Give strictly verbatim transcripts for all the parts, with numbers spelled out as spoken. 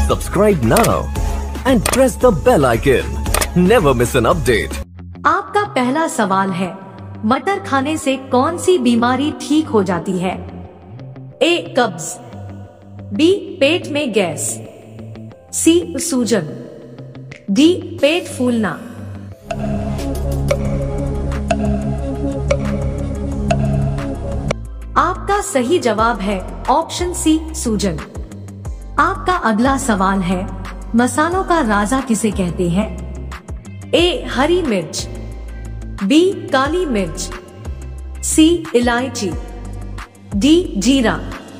Subscribe now and press the bell icon. Never miss an update. आपका पहला सवाल है, मटर खाने से कौन सी बीमारी ठीक हो जाती है? ए कब्ज, बी पेट में गैस, सी सूजन, डी पेट फूलना। आपका सही जवाब है ऑप्शन सी सूजन। आपका अगला सवाल है, मसालों का राजा किसे कहते हैं? ए हरी मिर्च, बी काली मिर्च, सी इलायची, डी जीरा।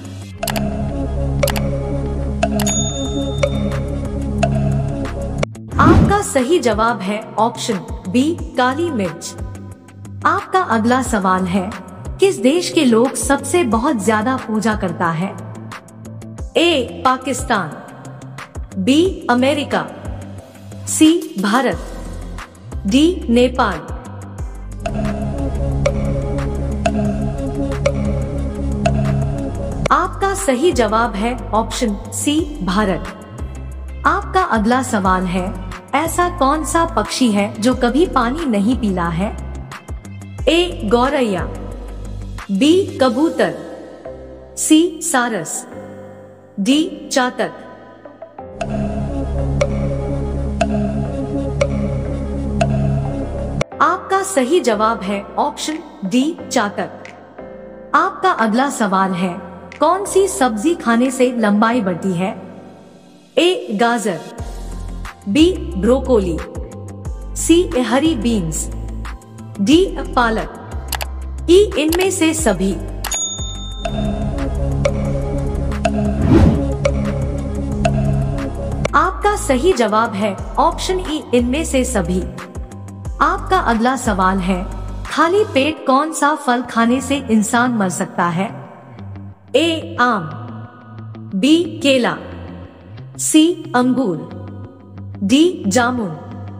आपका सही जवाब है ऑप्शन बी काली मिर्च। आपका अगला सवाल है, किस देश के लोग सबसे बहुत ज्यादा पूजा करता है? A Pakistan, B America, C Bharat, D Nepal. आपका सही जवाब है ऑप्शन सी भारत। आपका अगला सवाल है, ऐसा कौन सा पक्षी है जो कभी पानी नहीं पीला है? ए गौरैया, बी कबूतर, सी सारस, डी चातक। आपका सही जवाब है ऑप्शन डी चातक। आपका अगला सवाल है, कौन सी सब्जी खाने से लंबाई बढ़ती है? ए गाजर, बी ब्रोकोली, सी हरी बीन्स, डी पालक, ई इनमें से सभी। आपका सही जवाब है ऑप्शन ई इनमें से सभी। आपका अगला सवाल है, खाली पेट कौन सा फल खाने से इंसान मर सकता है? ए आम, बी केला, सी अंगूर, डी जामुन।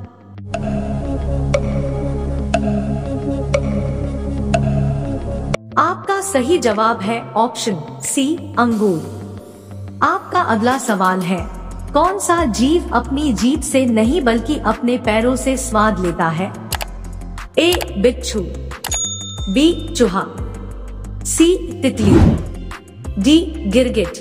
आपका सही जवाब है ऑप्शन सी अंगूर। आपका अगला सवाल है, कौन सा जीव अपनी जीभ से नहीं बल्कि अपने पैरों से स्वाद लेता है? ए बिच्छू, बी चूहा, सी तितली, डी गिरगिट।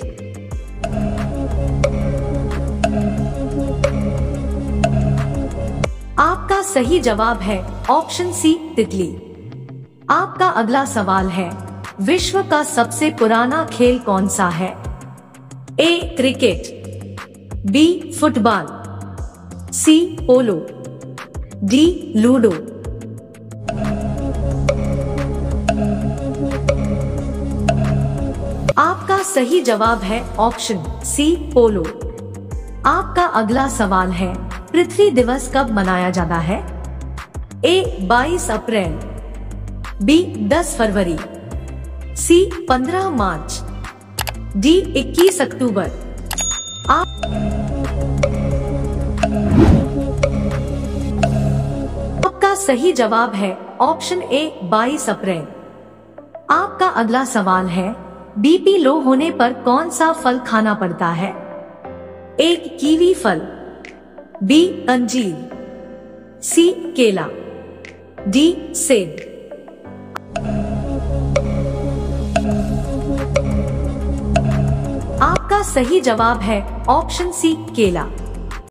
आपका सही जवाब है ऑप्शन सी तितली। आपका अगला सवाल है, विश्व का सबसे पुराना खेल कौन सा है? A cricket, B football, C polo, D ludo. आपका सही जवाब है ऑप्शन सी पोलो। आपका अगला सवाल है, पृथ्वी दिवस कब मनाया जाता है? ए बाईस अप्रैल, बी दस फरवरी, सी पंद्रह मार्च, डी इक्कीस अक्टूबर। आपका सही जवाब है ऑप्शन ए बाईस अप्रैल। आपका अगला सवाल है, बीपी लो होने पर कौन सा फल खाना पड़ता है? ए कीवी फल, बी अंजीर, सी केला, डी सेब। आपका सही जवाब है ऑप्शन सी केला।